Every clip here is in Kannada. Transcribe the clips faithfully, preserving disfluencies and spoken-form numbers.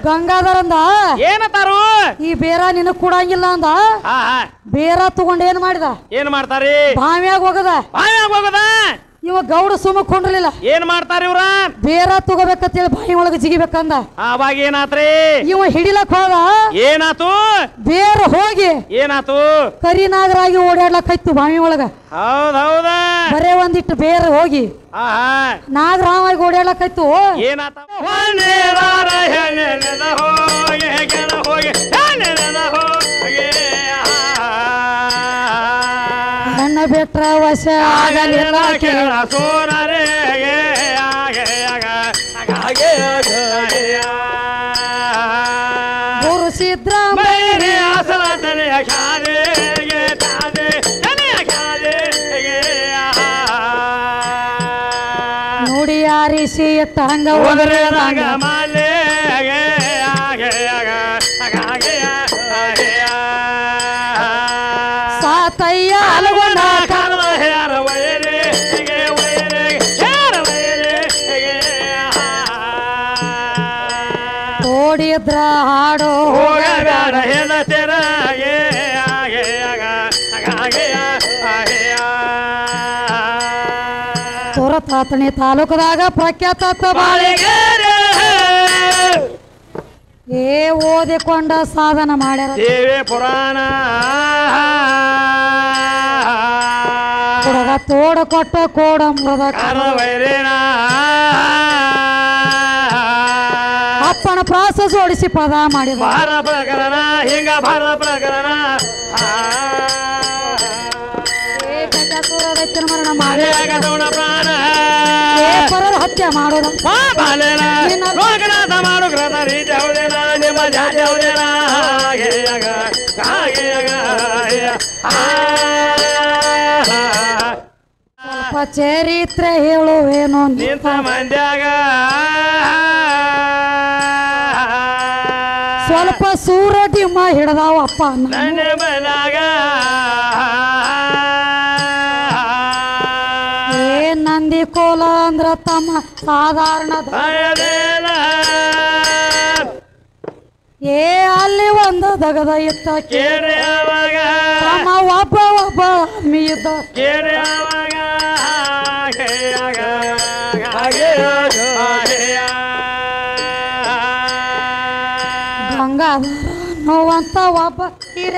ಗಂಗಾಧರ ಅಂದ ಏನತಾರು ಈ ಬೇರ ನಿನಗ್ ಕೊಡಂಗಿಲ್ಲ ಅಂದ ಹಾ ಹಾ ಬೇರ ತಗೊಂಡ್ ಏನ್ ಮಾಡಿದ ಏನ್ ಮಾಡ್ತಾರಿ ಬಾವ್ಯಾಗ ಹೋಗದ ಬಾವ್ಯಾಗ ಹೋಗದ ಇವ ಗೌಡ ಸುಮ್ಮ ಕೊಂಡ್ರಲಿಲ್ಲ ಏನ್ ಮಾಡ್ತಾರ ಇವ್ರ ಬೇರ ತಗೋಬೇಕಂತೇಳಿ ಬಾಯಿ ಒಳಗ ಜಿಗಿಬೇಕಂದ ಅವಾಗ ಏನಾತ್ರಿ ಇವ ಹಿಡಿಲಕ್ ಹೋದ ಏನಾತು ಬೇರ ಹೋಗಿ ಏನಾತು ಕರಿನಾಗರಾಗಿ ಓಡಾಡ್ಲಕ್ಕಾಯ್ತು ಬಾವಿ ಒಳಗ ಹೌದ್ ಹೌದ ಬರೇ ಒಂದಿಟ್ಟು ಬೇರ ಹೋಗಿ ಹಾ ಹಾ ನಾಗರಾವಾಗಿ ಓಡಾಡ್ಲಕ್ಕಾಯ್ತು ಏನಾತ ಹೊನ್ನೇರಾರ ಹೆಣ್ಣೆನೆದ ಹೋಗೆ ಕೆಳ ಹೋಗೆ ಹೆಣ್ಣೆನೆದ ಹೋಗೆ ನನ್ನ ಬಿಟ್ರ ವಶ ಆಗಲಿಲ್ಲ ಕೇಳ ಸೋನರೆ ಗುರು ಸಿದ್ದರಾಮಯ್ಯ ಆಸಲತನೆ ಖಾದೆ ಖಾದೆ ಖಾದೆ ನೋಡಿ ಯಾರಿಸಿ ಎತ್ತ ಹಂಗ ಹೋದ್ರೆ ರಂಗ ಮಾಲೆ ಸಾತಯ್ಯ ಅಲಗೊಂಡ ಓಡಿದ್ರ ಹಾಡೋ ಹೋಗಬೇಡ ಹೆಣತೆರ ತೋರತಾತಣಿ ತಾಲೂಕದಾಗ ಪ್ರಖ್ಯಾತ ಬಾಳಿಗೆ ಏ ಓದಿಕೊಂಡ ಸಾಧನ ಮಾಡ್ಯಾರ ದೇವಿ ಪುರಾಣ ಕೊಡಗ ತೋಡ ಕೊಟ್ಟ ಕೋಡ ಮೃದ ವೈರೇಣ ಅಪ್ಪನ ಪ್ರಾಸ ಜೋಡಿಸಿ ಪದ ಮಾಡಿದ ಭಾರ ಪ್ರಕರಣ ಹಿಂಗ ಭಾರ ಪ್ರಕರಣ ಮರಣ ಮಾಡಿ ಪ್ರಾಣ ಪರರ ಹತ್ಯೆ ಮಾಡೋದು ಲೋಕನಾಥ ಮಾಡು ಗ್ರಹ ರೀತಿ ಹೌದೇನ ನಿಮ್ಮ ಜಾತಿ ಹೌದೇನ ಹಾಗೆ ಸ್ವಲ್ಪ ಚರಿತ್ರೆ ಹೇಳುವೇನೋ ನಿಂತ ಮಂದ್ಯಾಗ ಸ್ವಲ್ಪ ಸೂರಡಿಮ ಹಿಡ್ದಾವಪ್ಪ ನನ್ನ ಮನಾಗ ಏ ನಂದಿ ಕೋಲ ಅಂದ್ರ ತಮ್ಮ ಸಾಧಾರಣ ಏ ಅಲ್ಲಿ ಒಂದು ದಗದ ಇತ್ತ ಕೇಳಿ ಅವಾಗ ತಮ್ಮ ಒಬ್ಬ ಒಬ್ಬ ಆದ್ಮಿ ಇದ್ದ ಕೇಳಿ ಅವಾಗ ಗಂಗಾಧರ ಅನ್ನುವಂತ ಒಬ್ಬ ಹಿರಿಯ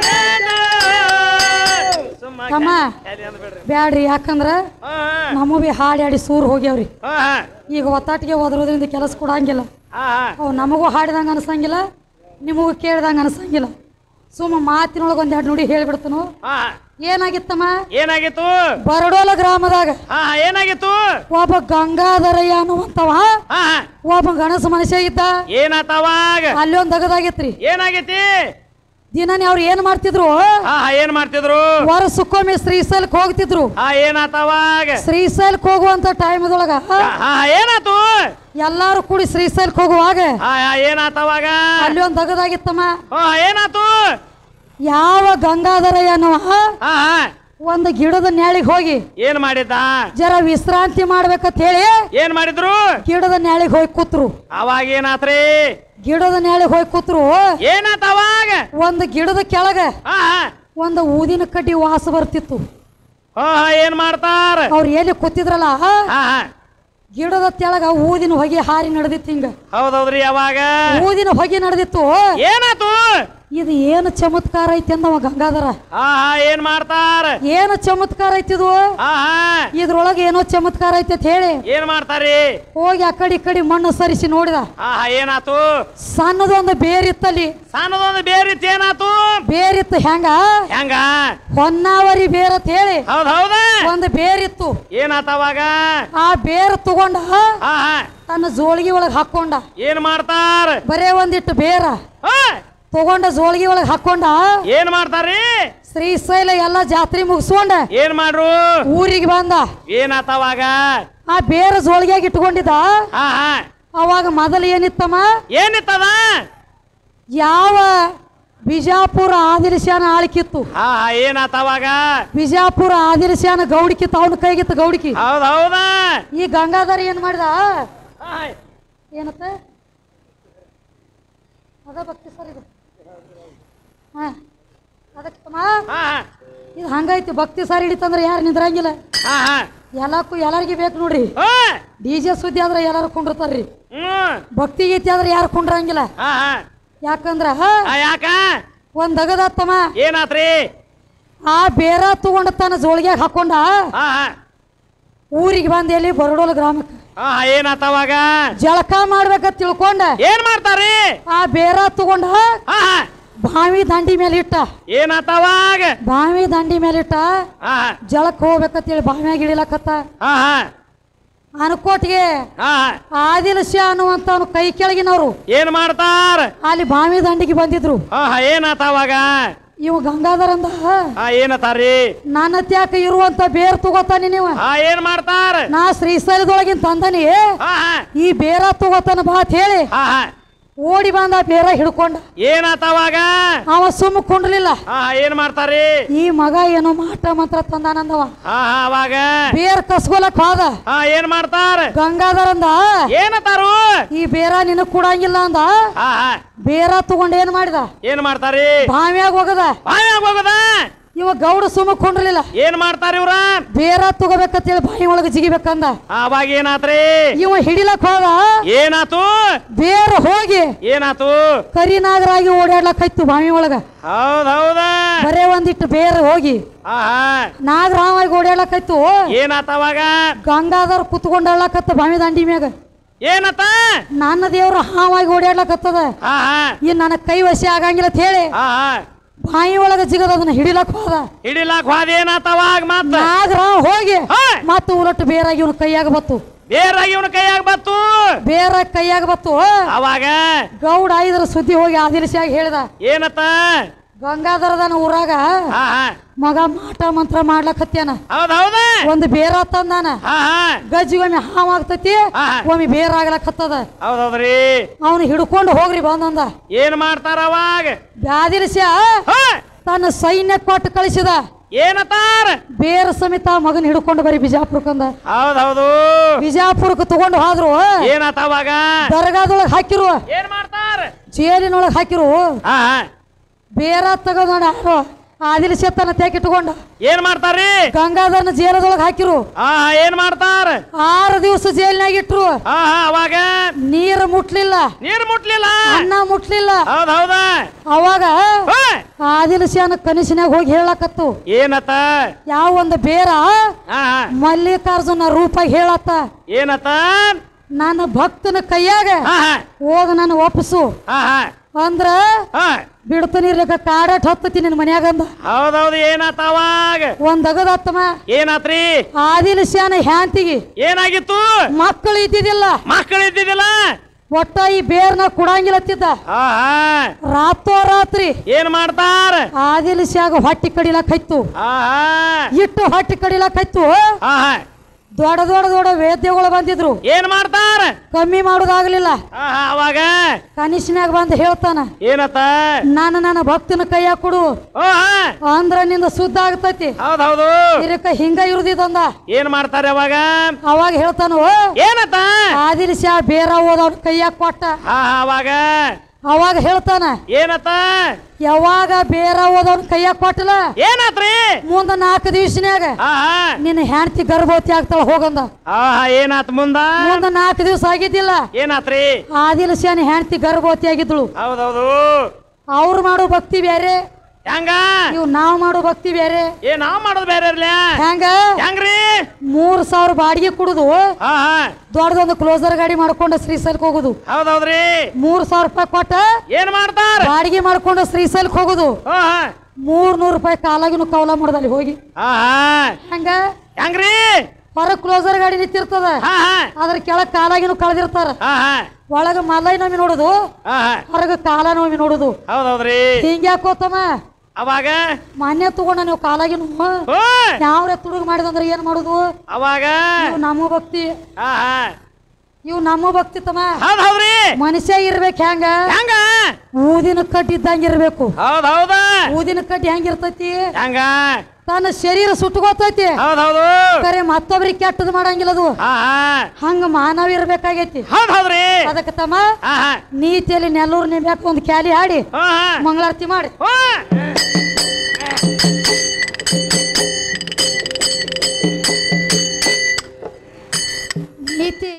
ತಮ್ಮ ಬ್ಯಾಡ್ರಿ ಯಾಕಂದ್ರ ನಮ್ಮ ಬಿ ಹಾಡಿ ಹಾಡಿ ಸೂರ್ ಹೋಗ್ಯಾವ್ರಿ ಈಗ ಒತ್ತಾಟಿಗೆ ಹೋದ್ರೋದ್ರಿಂದ ಕೆಲಸ ಕೊಡಂಗಿಲ್ಲ ಅವ್ ನಮಗೂ ಹಾಡಿದಂಗ ಅನ್ಸಂಗಿಲ್ಲ ನಿಮಗೂ ಕೇಳ್ದಂಗ ಅನ್ಸಂಗಿಲ್ಲ ಸುಮ್ಮ ಮಾತಿನೊಳಗ ಒಂದ್ ಎರಡು ನುಡಿ ಹೇಳ್ಬಿಡ್ತನು ಏನಾಗಿತ್ತಮ್ಮ ಏನಾಗಿತ್ತು ಬರಡೋಲ ಗ್ರಾಮದಾಗ ಏನಾಗಿತ್ತು ಒಬ್ಬ ಗಂಗಾಧರಯ್ಯ ಅನ್ನುವಂತವ ಒಬ್ಬ ಗಣಸ ಮನುಷ್ಯ ಇದ್ದ ಏನಾತವಾಗ ಅಲ್ಲಿ ಒಂದ್ ದಗದಾಗಿತ್ರಿ ಏನಾಗೈತಿ ದಿನಾನಿ ಅವ್ರು ಏನ್ ಮಾಡ್ತಿದ್ರು ಏನ್ ಮಾಡ್ತಿದ್ರು ವರ್ಷಕ್ಕೊಮ್ಮೆ ಶ್ರೀಶೈಲಕ್ ಹೋಗ್ತಿದ್ರು ಏನಾತವಾಗ ಶ್ರೀಶೈಲಕ್ ಹೋಗುವಂತ ಟೈಮ್ದೊಳಗ ಏನಾತು ಎಲ್ಲಾರು ಕೂಡಿ ಶ್ರೀಶೈಲಕ್ ಹೋಗುವಾಗ ಏನಾತವಾಗ ಅಲ್ಲಿ ಒಂದ್ ದಗದಾಗಿತ್ತಮ್ಮ ಏನಾತು ಯಾವ ಗಂಗಾಧರಯ್ಯ ಅನ್ನುವ ಒಂದು ಗಿಡದ ನ್ಯಾಳಿಗೆ ಹೋಗಿ ಏನ್ ಮಾಡಿದ್ದ ಜರ ವಿಶ್ರಾಂತಿ ಮಾಡ್ಬೇಕಂತ ಹೇಳಿ ಏನ್ ಮಾಡಿದ್ರು ಗಿಡದ ನ್ಯಾಳಿಗೆ ಹೋಗಿ ಕೂತ್ರು ಅವಾಗ ಏನಾತ್ರಿ ಗಿಡದ ನ್ಯಾಳಿಗೆ ಹೋಗಿ ಕೂತ್ರು ಏನಾತ ಅವಾಗ ಒಂದು ಗಿಡದ ಕೆಳಗ ಒಂದು ಊದಿನ ಕಡ್ಡಿ ವಾಸ ಬರ್ತಿತ್ತು ಏನ್ ಮಾಡ್ತಾರ ಅವ್ರು ಎಲ್ಲಿ ಕೂತಿದ್ರಲ್ಲ ಗಿಡದ ತೆಳಗ ಊದಿನ ಹೊಗೆ ಹಾರಿ ನಡೆದಿತ್ತು ಹಿಂಗ ಹೌದೌದ್ರಿ ಅವಾಗ ಊದಿನ ಹೊಗೆ ನಡೆದಿತ್ತು ಏನಾತು ಇದು ಏನು ಚಮತ್ಕಾರ ಐತಿ ಅಂದವ ಗಂಗಾಧರ ಏನ್ ಮಾಡ್ತಾರ ಏನು ಚಮತ್ಕಾರ ಐತಿದು ಇದ್ರೊಳಗೆ ಏನೋ ಚಮತ್ಕಾರ ಐತಿ ಅಂತ ಹೇಳಿ ಏನ್ ಮಾಡ್ತಾರಿ ಹೋಗಿ ಆ ಕಡೆ ಕಡೆ ಮಣ್ಣು ಸರಿಸಿ ನೋಡಿದ ಏನಾತು ಸಣ್ಣದೊಂದು ಬೇರಿತ್ತಲ್ಲಿ ಸಣ್ಣದೊಂದು ಬೇರಿತ್ತು ಏನಾತು ಬೇರಿತ್ತು ಹೆಂಗ ಹೆಂಗ ಹೊನ್ನಾವರಿ ಬೇರತ್ ಹೇಳಿ ಹೌದ್ ಹೌದ ಒಂದು ಬೇರಿತ್ತು ಏನಾತವಾಗ ಆ ಬೇರು ತಗೊಂಡ ತನ್ನ ಜೋಳಿಗೆ ಒಳಗ್ ಹಾಕೊಂಡ ಏನ್ ಮಾಡ್ತಾರ ಬರೇ ಒಂದಿಟ್ಟು ಬೇರ ತಗೊಂಡ ಜೋಳಿಗೆ ಒಳಗ್ ಹಾಕೊಂಡ ಏನ್ ಮಾಡ್ತಾರಿ ಶ್ರೀಶೈಲ ಎಲ್ಲಾ ಜಾತ್ರೆ ಮುಗಿಸ್ಕೊಂಡ ಏನ್ ಮಾಡ್ರು ಊರಿಗೆ ಬಂದ ಏನಾತವಾಗ ಆ ಬೇರ ಜೋಳಿಗೆಯಾಗಿ ಇಟ್ಕೊಂಡಿದ್ದ ಅವಾಗ ಮೊದಲು ಏನಿತ್ತಮ್ಮ ಏನಿತ್ತದ ಯಾವ ಬಿಜಾಪುರ ಆದಿಲಶಾನ ಆಳ್ಕಿತ್ತು ಏನಾತವಾಗ ಬಿಜಾಪುರ ಆದಿಲಶಾನ ಗೌಡಿಕಿತ್ತು ಅವನ ಕೈಗಿತ್ತು ಗೌಡಿಕಿ ಹೌದ ಹೌದ ಈ ಗಂಗಾಧರ ಏನ್ ಮಾಡಿದ ಏನತ್ತ ಅದ ಭಕ್ತಿ ಸರ್ ಇದು ಹಾ ಅದಕ್ಕೆ ತಮ್ಮ ಹಾ ಇದು ಹಂಗೈತಿ ಭಕ್ತಿ ಸಾರಿ ಹಿಡಿತಂದ್ರೆ ಯಾರು ನಿಂದ್ರಂಗಿಲ್ಲ ಹಾ ಹಾ ಎಲ್ಲಕ್ಕೂ ಎಲ್ಲರಿಗೆ ಬೇಕು ನೋಡ್ರಿ ಹಾ ಡಿ ಜೆ ಸುದ್ದಿ ಆದ್ರೆ ಎಲ್ಲಾರು ಕುಂಡಿರ್ತಾರ್ರಿ ಹ್ಮ್ ಭಕ್ತಿ ಗೀತೆ ಆದ್ರೆ ಯಾರು ಕುಂಡ್ರಂಗಿಲ್ಲ ಹಾ ಹಾ ಯಾಕಂದ್ರ ಆ, ಯಾಕ ಒಂದ್ ಅಗದತ್ತಮ್ಮ ಏನಾತ್ರಿ ಆ ಬೇರ ತಗೊಂಡ ತನ್ನ ಜೋಳಿಗ್ಯಾಗ ಹಾಕೊಂಡ ಹಾ ಹಾ ಊರಿಗೆ ಬಂದ ಎಲ್ಲಿ ಬರಡೋಲ ಗ್ರಾಮಕ್ಕೆ ಹಾ ಏನಾತವಾಗ ಜಳಕ ಮಾಡ್ಬೇಕಂತ ತಿಳ್ಕೊಂಡ ಏನ್ ಮಾಡ್ತಾರಿ ಆ ಬೇರ ತಗೊಂಡ ಹಾ ಹಾ ಬಾವಿ ದಂಡಿ ಮೇಲೆ ಇಟ್ಟ ಏನಾತವಾಗ ಬಾವಿ ದಂಡಿ ಮೇಲೆ ಇಟ್ಟ ಹಾ ಜಳಕ್ ಹೋಗ್ಬೇಕಂತೇಳಿ ಬಾವಿಯಾಗ ಇಳಿಲಕತ್ತ ಹಾ ಹಾ ಅನ್ಕೋಟ್ಗೆ ಹಾ ಆದಿಲಶ ಅನ್ನುವಂತವ್ನು ಕೈ ಕೆಳಗಿನವ್ರು ಏನ್ ಮಾಡ್ತಾರ ಅಲ್ಲಿ ಬಾವಿ ದಂಡಿಗೆ ಬಂದಿದ್ರು ಹಾ ಹಾ ಏನಾತವಾಗ ಇವ ಗಂಗಾಧರ ಅಂದ ಹಾ ಏನತಾರಿ ನನ್ನ ತ್ಯಾಕ ಇರುವಂತ ಬೇರ್ ತಗೋತಾನಿ ನೀವು ಹಾ ಏನ್ ಮಾಡ್ತಾರ ನಾ ಶ್ರೀಶೈಲದೊಳಗಿನ ತಂದನಿ ಹಾ ಹಾ ಈ ಬೇರ ತಗೋತಾನ ಬಾತ್ ಹೇಳಿ ಹಾ ಹಾ ಓಡಿ ಬಂದ ಬೇರ ಹಿಡ್ಕೊಂಡ ಏನಾತವಾಗ ಅವ ಸುಮ್ಮ ಕೊಂಡ್ಲಿಲ್ಲ ಹಾ ಏನ್ ಮಾಡ್ತಾರಿ ಈ ಮಗ ಏನೋ ಮಾಟ ಮಂತ್ರ ತಂದಾನಂದವ ಹಾ ಹಾ ಅವಾಗ ಬೇರ್ ಕಸ್ಕೊಲಕ್ ಹೋದ ಹಾ ಏನ್ ಮಾಡ್ತಾರ ಗಂಗಾಧರ ಅಂದ ಏನತಾರು ಈ ಬೇರ ನಿನಗ್ ಕೊಡಂಗಿಲ್ಲ ಅಂದ ಹಾ ಹಾ ಬೇರ ತಗೊಂಡ ಏನ್ ಮಾಡಿದ ಏನ್ ಮಾಡ್ತಾರಿ ಬಾವಿಯಾಗ ಹೋಗದ ಬಾಯಾಗ ಹೋಗದ ಇವ ಗೌಡ ಸುಮ್ಮ ಕೊಂಡ್ರಲಿಲ್ಲ ಏನ್ ಮಾಡ್ತಾರ ಇವ್ರ ಬೇರ ತಗೋಬೇಕಂತೇಳಿ ಬಾವಿ ಒಳಗ ಜಿಗಿಬೇಕಂದ ಅವಾಗ ಏನಾತ್ರಿ ಇವ ಹಿಡಿಲಕ್ ಹೋದ ಏನಾತು ಬೇರ ಹೋಗಿ ಏನಾತು ಕರಿನಾಗರಾಗಿ ಓಡಾಡ್ಲಕ್ಕಾಯ್ತು ಬಾವಿ ಒಳಗ ಹೌದ್ ಹೌದ ಬರೇ ಒಂದಿಟ್ಟು ಬೇರ ಹೋಗಿ ಹಾ ಹಾ ನಾಗರಾವಾಗಿ ಓಡಾಡ್ಲಕ್ಕಾಯ್ತು ಏನಾತವಾಗ ಗಂಗಾಧರ್ ಕುತ್ಕೊಂಡಾಡ್ಲಕತ್ತ ಬಾವಿ ದಂಡಿ ಮ್ಯಾಗ ಏನತ ನನ್ನ ದೇವ್ರು ಹಾವಾಗಿ ಓಡಾಡ್ಲಕತ್ತದ ಹಾ ಹಾ ಇನ್ ನನ್ನ ಕೈ ವಶ ಆಗಂಗಿಲ್ಲ ಅಂತ ಹೇಳಿ ಹಾ ಹಾ ಬಾಯಿ ಒಳಗ ಜಿಗದ ಅದನ್ನ ಹಿಡಿಲಕ್ ಹೋದ ಹಿಡಿಲಾಕ್ ಹೋದ ಏನಾತವಾಗ ಮತ್ತ ನಾಗರಾವ್ ಹೋಗಿ ಹಾ ಮತ್ತ ಉಲಟ್ಟು ಬೇರಾಗಿ ಇವನ ಕೈಯಾಗ ಬತ್ತು ಬೇರಾಗಿ ಇವನ ಕೈಯಾಗ ಬತ್ತು ಬೇರ ಕೈಯಾಗ ಬತ್ತು ಅವಾಗ ಗೌಡ ಐದರ ಸುದ್ದಿ ಹೋಗಿ ಆದಿಲಸಿಯಾಗಿ ಹೇಳಿದ ಏನತ್ತ ಗಂಗಾಧರದನ ಊರಾಗ ಹಾ ಹಾ ಮಗ ಮಾಟ ಮಂತ್ರ ಮಾಡ್ಲಕತ್ಯಾನ ಹೌದ್ ಹೌದ ಒಂದು ಬೇರ ತಂದಾನ ಹಾ ಹಾ ಗಜ್ಜಿಗೊಮ್ಮೆ ಹಾವಾಗ್ತತಿ ಹಾ. ಒಮ್ಮೆ ಬೇರ ಆಗ್ಲಕತ್ತದ ಹೌದ್ ಹೌದ್ರಿ ಅವನು ಹಿಡ್ಕೊಂಡು ಹೋಗ್ರಿ ಬಂದಂದ ಏನ್ ಮಾಡ್ತಾರ ಅವಾಗ ಬ್ಯಾದಿಲಸ್ಯ ಹಾ ತನ್ನ ಸೈನ್ಯ ಕೊಟ್ಟು ಕಳಿಸಿದ ಏನತಾರ ಬೇರ ಸಮೇತ ಮಗನ ಹಿಡ್ಕೊಂಡು ಬರೀ ಬಿಜಾಪುರಕ್ಕಂದ ಹೌದ್ ಹೌದು ಬಿಜಾಪುರಕ್ಕೆ ತಗೊಂಡು ಹೋದ್ರು ಏನಾತ ಅವಾಗ ದರ್ಗಾದೊಳಗೆ ಹಾಕಿರು ಏನ್ ಮಾಡ್ತಾರ ಜೈಲಿನೊಳಗೆ ಹಾಕಿರು ಹಾ ಹಾ ಬೇರ ತಗೊಂಡ್ ಯಾರು ಆದಿಲಸ್ಯ ತನ್ನ ತ್ಯಾಕಿಟ್ಕೊಂಡ ಏನ್ ಮಾಡ್ತಾರ್ರಿ ಗಂಗಾಧರನ ಜೈಲದೊಳಗೆ ಹಾಕಿರು ಹಾ ಹಾ ಏನ್ ಮಾಡ್ತಾರ ಆರು ದಿವಸ ಜೈಲಿನಾಗ ಇಟ್ರು ಹಾ ಹಾ ಅವಾಗ ನೀರು ಮುಟ್ಲಿಲ್ಲ ನೀರ್ ಮುಟ್ಲಿಲ್ಲ ಅನ್ನ ಮುಟ್ಲಿಲ್ಲ ಹೌದ್ ಹೌದ ಅವಾಗ ಹಾ. ಆದಿಲಸ್ಯನ ಕನಸಿನಾಗ ಹೋಗಿ ಹೇಳಕತ್ತು ಏನತ್ತ ಯಾವ ಒಂದು ಬೇರ ಹಾ ಹಾ ಮಲ್ಲಿಕಾರ್ಜುನ ರೂಪ ಹೇಳತ್ತ ಏನತ್ತ ನನ್ನ ಭಕ್ತನ ಕೈಯಾಗ ಹಾ ಹಾ ಹೋಗ ನಾನು ಒಪ್ಪಿಸು ಹಾ ಹಾ ಅಂದ್ರ ಹಾ ಬಿಡ್ತನಿರ್ಲಿಕ್ಕ ಕಾಡಾಟ್ ಹತ್ತತಿ ನಿನ್ ಮನ್ಯಾಗಂದ ಹೌದೌದು ಏನಾತ ಅವಾಗ ಒಂದ್ ಅಗದತ್ತಮ್ಮ ಏನಾತ್ರಿ ಆದಿಲಸ್ಯನ ಹ್ಯಾಂತಿಗೆ ಏನಾಗಿತ್ತು ಮಕ್ಕಳು ಇದ್ದಿದ್ದಿಲ್ಲ ಮಕ್ಕಳು ಇದ್ದಿದ್ದಿಲ್ಲ ಒಟ್ಟ ಈ ಬೇರ್ನ ಕುಡಂಗಿಲ್ಲತ್ತಿದ್ದ ಹಾ ಹಾ ರಾತ್ರೋರಾತ್ರಿ ಏನ್ ಮಾಡ್ತಾರ ಆದಿಲಸ್ಯಾಗ ಹೊಟ್ಟಿ ಕಡಿಲಕೈತು ಹಾ ಹಾ ಇಟ್ಟು ಹೊಟ್ಟಿ ಕಡಿಲಕೈತು ಹಾ ಹಾ ದೊಡ್ಡ ದೊಡ್ಡ ದೊಡ್ಡ ವೇದ್ಯಗಳು ಬಂದಿದ್ರು ಏನ್ ಮಾಡ್ತಾರ ಕಮ್ಮಿ ಮಾಡೋದಾಗ್ಲಿಲ್ಲ ಹಾ ಹಾ ಅವಾಗ ಕನಿಷ್ನ್ಯಾಗ ಬಂದು ಹೇಳ್ತಾನ ಏನತ್ತ ನಾನು ನನ್ನ ಭಕ್ತನ ಕೈಯಾಗ ಕೊಡು ಓ ಹಾ ಅಂದ್ರ ನಿಂದ ಶುದ್ಧ ಆಗ್ತೈತಿ ಹೌದೌದು ಇದಕ್ಕ ಹಿಂಗ ಇರುದಿದಂದ ಏನ್ ಮಾಡ್ತಾರ ಅವಾಗ ಅವಾಗ ಹೇಳ್ತಾನು ಏನತ್ತ ಆದಿಲಸ್ಯ ಬೇರ ಹೋದವ್ನ ಕೈಯಾಗ ಕೊಟ್ಟ ಹಾ ಹಾ ಅವಾಗ ಅವಾಗ ಹೇಳ್ತಾನ ಏನತ್ತ ಯಾವಾಗ ಬೇರ ಹೋದವ್ನ ಕೈಯಾಗ ಕೊಟ್ಟಲ ಏನಾತ್ರಿ ಮುಂದ ನಾಲ್ಕು ದಿವ್ಸನ್ಯಾಗ ಹಾ ಹಾ ನಿನ್ನ ಹೆಂಡತಿ ಗರ್ಭವತಿ ಆಗ್ತಾಳ ಹೋಗಂದ ಹಾ ಹಾ ಏನಾತ್ ಮುಂದ ಮುಂದ ನಾಲ್ಕು ದಿವ್ಸ ಆಗಿದ್ದಿಲ್ಲ ಏನಾತ್ರಿ ಆದಿಲಸ್ಯನ ಹೆಂಡತಿ ಗರ್ಭವತಿ ಆಗಿದ್ಳು ಹೌದೌದು ಅವ್ರು ಮಾಡೋ ಭಕ್ತಿ ಬೇರೆ ಹೆಂಗ ಇವ್ ನಾವ್ ಮಾಡೋ ಭಕ್ತಿ ಬೇರೆ ಏ ನಾವ್ ಮಾಡೋದು ಬೇರೆ ಇರ್ಲಿ ಹೆಂಗ ಹೆಂಗ್ರಿ ಮೂರ್ ಸಾವಿರ ಬಾಡಿಗೆ ಕುಡುದು ಹಾ ಹಾ ದೊಡ್ಡದೊಂದು ಕ್ಲೋಸರ್ ಗಾಡಿ ಮಾಡ್ಕೊಂಡು ಶ್ರೀಶೈಲಕ್ಕೆ ಹೋಗುದು ಹೌದೌದ್ರಿ ಮೂರ್ ಸಾವಿರ ರೂಪಾಯಿ ಕೊಟ್ಟ ಏನ್ ಮಾಡ್ತಾರ ಬಾಡಿಗೆ ಮಾಡ್ಕೊಂಡು ಶ್ರೀಶೈಲಕ್ಕೆ ಹೋಗುದು ಹಾ ಹಾ ಮೂರ್ ನೂರ್ ರೂಪಾಯಿ ಕಾಲಾಗಿನ ಕೌಲ ಮಾಡೋದಲ್ಲಿ ಹೋಗಿ ಹಾ ಹಾ ಹೆಂಗ ಹೆಂಗ್ರಿ ಹೊರ ಕ್ಲೋಸರ್ ಗಾಡಿ ನಿಂತಿರ್ತದ ಹಾ ಹಾ ಅದ್ರ ಕೆಳಗ್ ಕಾಲಾಗಿನ ಕಳೆದಿರ್ತಾರ ಹಾ ಹಾ ಒಳಗ ಮಲೈ ನಮಿ ನೋಡುದು ಹಾ ಹಾ ಹೊರಗ ಕಾಲ ನಮಿ ನೋಡುದು ಹೌದೌದ್ರಿ ಹಿಂಗ್ಯಾಕೋತಮ್ಮ ಅವಾಗ ಮಾನ್ಯ ತಗೊಂಡ ನೀವು ಕಾಲಾಗಿನ ಓ ಯಾವ್ರೆ ತುಡುಗ್ ಮಾಡಿದಂದ್ರೆ ಏನ್ ಮಾಡುದು ಅವಾಗ ಇವ್ ನಮ್ಮ ಭಕ್ತಿ ಹಾ ಹಾ ಇವ್ ನಮ್ಮ ಭಕ್ತಿ ತಮ್ಮ ಹೌದ್ ಹೌದ್ರಿ ಮನುಷ್ಯ ಇರ್ಬೇಕು ಹೆಂಗ ಹೆಂಗ ಊದಿನ ಕಡ್ಡಿ ಇದ್ದಂಗ ಇರ್ಬೇಕು ಹೌದ್ ಹೌದ ಊದಿನ ಕಡ್ಡಿ ಹೆಂಗಿರ್ತೈತಿ ಹೆಂಗ ತನ್ನ ಶರೀರ ಸುಟ್ಟುಗೋತೈತಿ ಹೌದೌದು ಕರೆ ಮತ್ತೊಬ್ರಿಗೆ ಕೆಟ್ಟದ್ ಮಾಡಂಗಿಲ್ಲ ಅದು ಹಾ ಹಂಗ ಮಾನವ ಇರ್ಬೇಕಾಗೈತಿ ಹೌದ್ ಹೌದ್ರಿ ಅದಕ್ಕೆ ತಮ್ಮ ಹಾ ಹಾ ನೀತಿಯಲ್ಲಿ ನೆಲ್ಲೂರು ನಿಮ್ಯಾಕ ಒಂದು ಕ್ಯಾಲಿ ಹಾಡಿ ಹಾ ಹಾ ಮಂಗಳಾರತಿ ಮಾಡಿ ಹಾ ನೀತಿ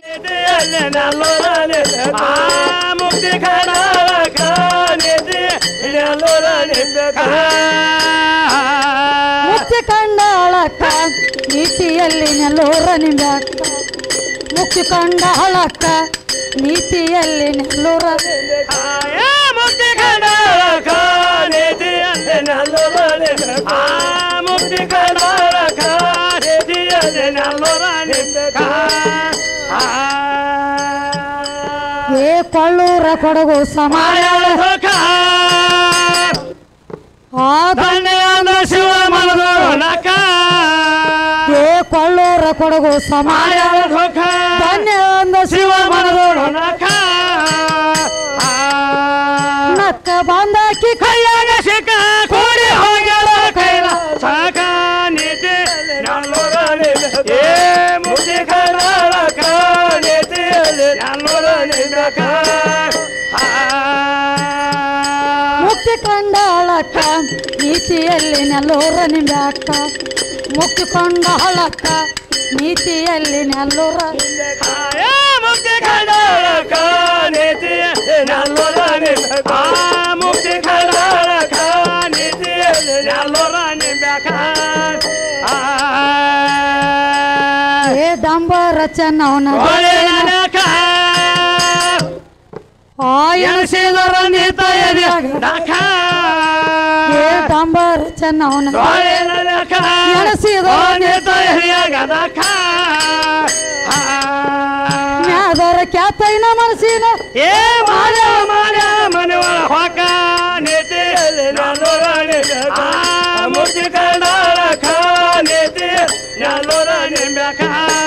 ಮುಕ್ತಿ ಮುಕ್ತಿ ಕಂಡಾಳಕ್ಕ ನೀತಿಯಲ್ಲಿ ನೆಲ್ಲೂರ ನಿಮ್ಯಾಕ ಮುಕ್ತಿ ಕಂಡಾಳಕ್ಕ ನೀತಿಯಲ್ಲಿ ನೆಲ್ಲೂರ ಮುಕ್ತಿ ಕಂಡಾಳಕ್ಕ ನೀತಿಯಲ್ಲಿ ನೆಲ್ಲೂರ ಮುಕ್ತಿ ಕಂಡಾಳಕ್ಕ ನೀತಿಯಲ್ಲಿ ನೆಲ್ಲೂರ ಏ ಕೊಳ್ಳೂರ ಕೊಡಗು ಸಮಾಯ ಶಿವ ಮನದೋಳಕ ಏ ಕೊಳ್ಳೂರ ಕೊಡಗು ಸಮಾಯ ಧನ್ಯ ಶಿವ ಮನದೋಳಕ ನಕ್ಕ ಬಂದಾಕಿ ಕೈಯಾಗ ಸಿಕ್ಕ ಕೂಡಿ ಹೋಗ್ಯಾಳ ಕೈಲ ಸಾಕ ನೀತಿ ಏ ಮುದಿ ಕಡಾಳಕ ನೀತಿಯಲ್ಲಿ ನಿಲ್ಲಕ ಮುಕ್ತಿ ಕಂಡಾಳಕ್ಕ ನೀತಿಯಲ್ಲಿ ನೆಲ್ಲೂರ ನಿಮ್ಯಾಕ ಮುಕ್ತಿ ಕೊಂಡಾಳಕ್ಕ ನೀತಿಯಲ್ಲಿ ನೆಲ್ಲೂರ ಮುಕ್ತಿ ಕಂಡಾಳಕ ನೀತಿಯಲ್ಲಿ ನೆಲ್ಲೂರ ನಿಲ್ಲಕ ಮುಕ್ತಿ ಕಂಡಾಳಕ ನೀತಿಯಲ್ಲಿ ನೆಲ್ಲೂರ ನಿಲ್ಲಕ ಏ ಡಂಬರ ಚೆನ್ನವನ ಎಣಸಿದರ ನೀತ ಏ ಡಂಬರ ಚೆನ್ನವನ ಎಣಸಿದರ ನೀತ ಮ್ಯಾದರ ಕ್ಯಾತೈನ ಮನಸ್ಸಿನ ಏ ಮಾಡ ಮಾಡ ಮನವಳ ಹೊಕ ನೀತಿಯಲ್ಲಿ ಮುಕ್ತಿ ಕಂಡಾಳಕ ನೀತಿ ನೆಲ್ಲೂರ ನಿಂಬಕ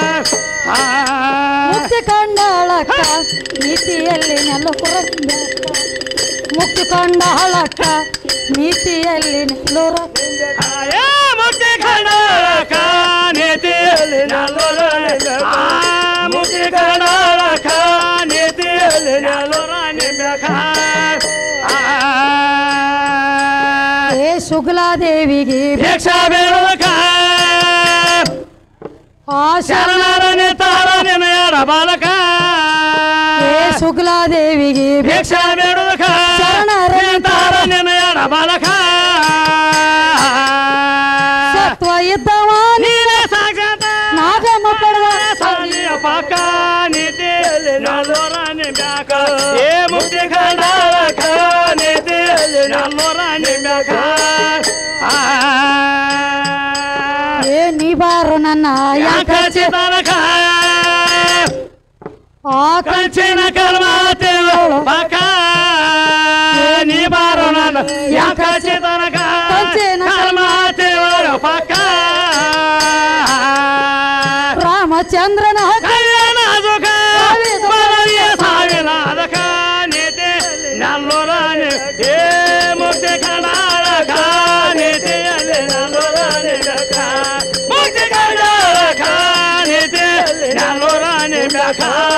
ಮುಕ್ತಿ ಕಂಡಾಳಕ್ಕ ನೀತಿಯಲ್ಲಿ ನೆಲ್ಲೂರ ನಿಂಬಕ ಮುಕ್ತಿ ಕಂಡಾಳಕ್ಕ ನೀತಿಯಲ್ಲಿ ನೆಲ್ಲೂರ ಮುಕ್ತಿ ಕಂಡಾಳಕ ನೀತಿಯಲ್ಲಿ ನೆಲ್ಲೂರ ಮುಕ್ತಿ ಕಂಡಾಳಕ ನೀತಿಯಲ್ಲಿ ನೆಲ್ಲೂರ ನಿಂಬಕ ಏ ಶುಕ್ಲಾದೇವಿಗೆ ಭಿಕ್ಷಾ ಬೇಡಕ ಆ ಶರಣರ ನಿತಾರ ನಿನಯರ ಬಾಲಕ ಏ ಶುಕ್ಲಾದೇವಿಗೆ ಭಿಕ್ಷಾ ಬೇಡಕ ಶರಣರ ನಿತಾರ ನಿನಯರ ಬಾಲಕ ಸತ್ವ ಇದ್ದವ ನೀನೇ ಸಾಕ್ಷಾತ್ ನಾಗಮ್ಮ ಪಡೆದ ಸಾಲಿಯ ಪಾಕ ನೀತಿಯಲ್ಲಿ ನೆಲ್ಲೂರ ನಿಂಬಕ ಏ ಮುಕ್ತಿ ಕಂಡಾಳಕ ನೀತಿಯಲ್ಲಿ ನೆಲ್ಲೂರ ನಿಂಬಕ ಏ ನೀ ಬಾರು ನನ್ನ ಯಾಕ ಚಿತನಕ ಆ ಕಂಚಿನ ಕರ್ಮ ತಿಳು ಪಕ ನೀ ಬಾರು ನನ್ನ ಯಾಕ ಚಿತನಕ ಕಂಚಿನ ಕರ್ಮ ತಿಳು ಪಕ ರಾಮಚಂದ್ರನ ಕಲ್ಯಾಣ ಸುಖ ಮನವಿಯ ಸಾವಿನ ಅದಕ ನೀತಿ ನೆಲ್ಲೂರ ಏ ಮುಕ್ತಿ ಕಂಡಾಳಕ ನೀತಿಯಲ್ಲಿ ನೆಲ್ಲೂರ ನಿಂಬಕ ಮುಕ್ತಿ ಕಂಡಾಳಕ ನೀತಿಯಲ್ಲಿ ನೆಲ್ಲೂರ ನಿಂಬಕ